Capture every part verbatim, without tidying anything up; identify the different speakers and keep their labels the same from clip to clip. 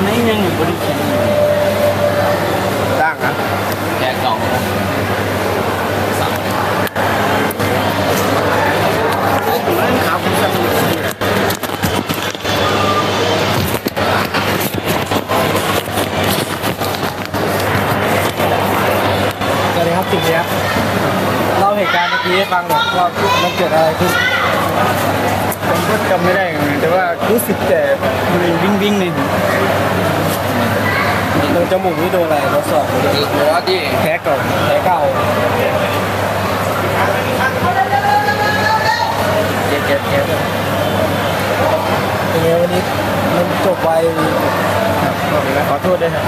Speaker 1: ไหนยังบริสุทธิ์
Speaker 2: ตั้งนะ
Speaker 1: แกเก่าสั่งไอ้ตัวนั้นขาผมสั่งสวัส
Speaker 2: ดีครับสิ่งนี้เล่าเหตุการณ์เมื่อกี้ให้ฟังหน่อยว่ามันเกิดอะไรขึ้น
Speaker 1: ผมก็จำไม่ได้เหมือนกันแต่ว่ารู้สึกแต่มันวิ่งวิ่งเลย
Speaker 2: โดนจมูกนี่โดนอะไรทดสอบ
Speaker 1: หรือว่าที่
Speaker 2: แผลเก่าแผลเก่า
Speaker 1: เจ็บเจ็บเจ็บ
Speaker 2: เป็นไงวันนี้มันจบไป
Speaker 1: ขอโทษด้วยครับ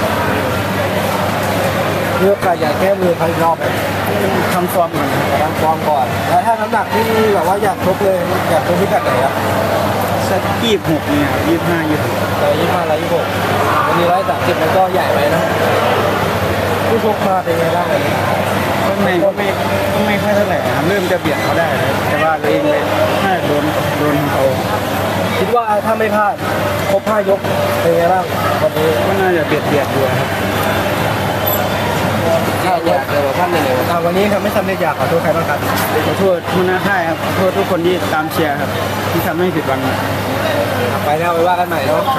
Speaker 2: มีโอกาสอยากแก้มือใครรอบไหม
Speaker 1: ทำฟอร์มก่อน
Speaker 2: ทำฟอร์มก่อนแล้วถ้าน้ำหนักที่แบบว่าอยากชกเลยอยากชกพิกัดไหนครับ
Speaker 1: สักยี่สิบหกเนี่ยยี่สิบห้ายี่สิบ
Speaker 2: ร้อยยี่สิบห้าร้อยยี่สิบหกวันนี้ร้อยสามสิบมันก็ใหญ่ไปนะผู้ชกมาเป็นไงบ้าง
Speaker 1: ก็ไม่ก็ไม่ก็ไม่ค่อยเท่าไหร่เริ่มจะเบียดเขาได้แต่ว่าตัวเองเลยน่าโดนโดนเขา
Speaker 2: คิดว่าถ้าไม่พลาดครบห้ายกเป็นไงบ้างวันนี้
Speaker 1: ก็น่าจะเบียดเบียดอยู่ครับ
Speaker 2: อยากเจอท่านเลยวันนี้ครับไม่สำเร็จอยากขอโทษใครบ้างครับ
Speaker 1: ขอโทษทุกนาค่ายครับขอโทษทุกคนที่ตามเชียร์ครับที่ทำให้ผิดหวัง
Speaker 2: ไปแล้วไปว่ากันใหม่เนาะ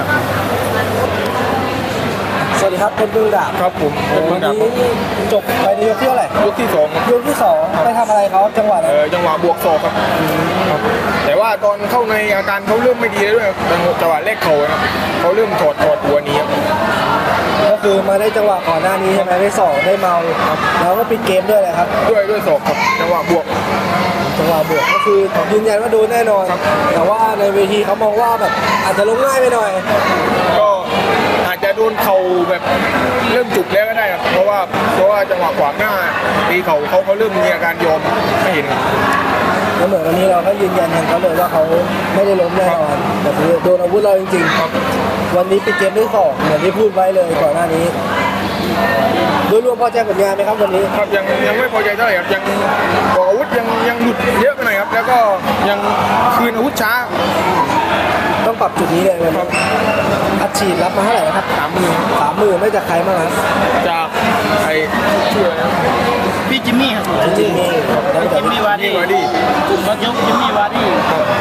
Speaker 2: สวัสดีครับเป็นปืนดาบ
Speaker 3: ครับผม
Speaker 2: วันนี้จบไปในยกที่เท่าไหร่
Speaker 3: ยกที่สอง
Speaker 2: ยกที่สองไปทำอะไรเขาจังหวะไหน
Speaker 3: จังหวะบวกศอกครับแต่ว่าตอนเข้าในอาการเขาเริ่มไม่ดีแล้วด้วยจังหวะแรกเขาครับเขาเริ่มถอดถอดหัวนี้ครับ
Speaker 2: ก็คือมาได้จังหวะก่อนหน้านี้ใช่ไหมได้สองได้เมาแล้วก็ปิดเกมด้วยเลยครับ
Speaker 3: ด้วยด้วยศอกครับจังหวะบวก
Speaker 2: จังหวะบวกก็คือยืนยันว่าโดนแน่นอนแต่ว่าในเวทีเขามองว่าแบบอาจจะลงง่ายไปหน่อย
Speaker 3: ก็อาจจะโดนเข่าแบบเริ่มจุกแล้วก็ได้ครับเพราะว่าเพราะว่าจังหวะขวางหน้าตีเข่าเขาเขาเริ่มมีอาการยอมไม่เห็นครับ
Speaker 2: แล้วเหมือนวันนี้เราก็ยืนยันกันเขาเลยว่าเขาไม่ได้ล้มแน่นอนแต่คือโดนอาวุธเราจริงๆวันนี้ปิดเกมด้วยสองเหมือนที่พูดไว้เลยก่อนหน้านี้โดยรวมพอใจผลงานไหมครับวันนี้
Speaker 3: ครับยังยังไม่พอใจเท่าไหร่ครับยังอาวุธยังยังหลุดเยอะไปหน่อยครับแล้วก็ยังคืนอาวุธช้า
Speaker 2: ต้องปรับจุดนี้เลยครับอัดฉีดรับมาเท่าไหร่ครับ
Speaker 3: สามหมื่น
Speaker 2: สามหมื่นไม่จากใครบ้างครับ
Speaker 3: จากใครชื่ออะไร
Speaker 1: พี่จิมมี่ครับ
Speaker 2: จิมมี่
Speaker 1: จิมมี่วาดี้
Speaker 3: วาดี้
Speaker 1: รถยกจิมมี่วาดี้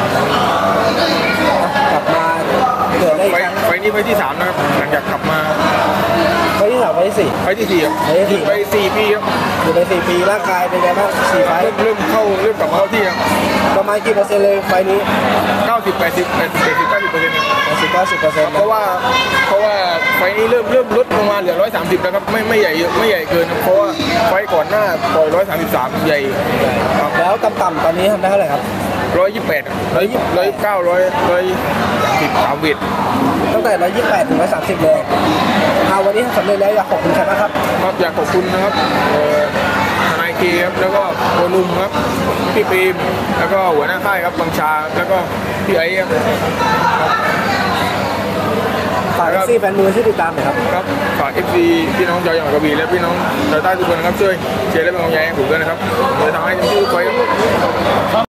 Speaker 2: กลับมาเกิดได้
Speaker 3: ไฟไฟนี้ไฟที่สามนะครับหลังจากกลับมา
Speaker 2: ไฟที่สามไฟที่สี่
Speaker 3: ไฟที่สี่ครับไปสี่ปีครับ
Speaker 2: อยู่ในสี่ปีร่างกายเป็นไงบ้างสี่ไฟ
Speaker 3: เริ่มเข้าเริ่มกลับมาเข้าที่ครับ
Speaker 2: ประมาณกี่เปอร์เซ็นต์เลยไฟนี้
Speaker 3: เก้าสิบแปดสิบแปดสิบเก้าสิบเปอร์เซ็นต์
Speaker 2: แปดสิบเก้าสิบเปอร์เซ็นต์
Speaker 3: เพราะว่าเพราะว่าไฟนี้เริ่มเริ่มลดลงมาเหลือร้อยสามสิบแล้วครับไม่ไม่ใหญ่ไม่ใหญ่เกินเพราะว่าไฟก่อนหน้าปล่อยร้อยสามสิบสามใหญ่
Speaker 2: แล้วต่ำๆตอนนี้ทำได้เท่าไหร่ครับ
Speaker 3: ร้อยยี่สิบแปดร้อยยี่ร้อยเก้าร้อยร้อยสามสิบสามวิด
Speaker 2: ตั้งแต่ร้อยยี่สิบแปดถึงร้อยสามสิบเลยเอาวันนี้สำเร็จแล้วอยากขอบคุณใครบ้างครับ
Speaker 3: ครับอยากขอบคุณนะครับทนายเคครับแล้วก็โคนุ่มครับพี่ปีมแล้วก็หัวหน้าค่ายครับบังชาแล้วก็พี่ไอ้ครับ
Speaker 2: ฝากเอฟซีแฟนมวยที่ติดตามหน่อยครับ
Speaker 3: ครับฝากเอฟซีพี่น้องชาวจังหวัดกระบี่และพี่น้องชาวใต้ทุกคนนะครับช่วยเชียร์และเป็นกำลังใจให้ผมด้วยนะครับจะทำให้เต็มที่ไปครับ